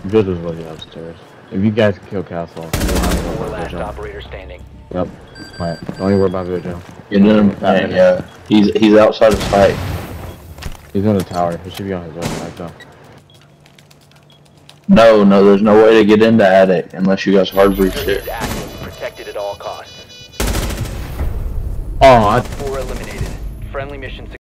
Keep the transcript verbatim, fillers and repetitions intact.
Vigil's looking upstairs. If you guys can kill Castle, you don't have to worry Four about last Vigil. operator standing. Yep. Plant. Don't even worry about Vigil. Get in him. Hey, yeah. He's he's outside of sight. He's in the tower. He should be on his own right though. No, no, there's no way to get into attic unless you guys hard breach Security it. is active. Protected at all costs. Oh, I Four eliminated. Friendly mission